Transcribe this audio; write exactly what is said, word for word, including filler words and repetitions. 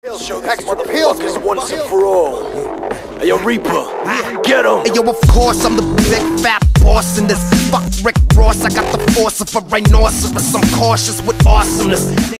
Extra motherfuckers once and for all. Hey, yo, Reaper, get him. Hey, yo, of course, I'm the big fat boss in this. Fuck Rick Ross, I got the force of a rhinoceros. I'm cautious with awesomeness.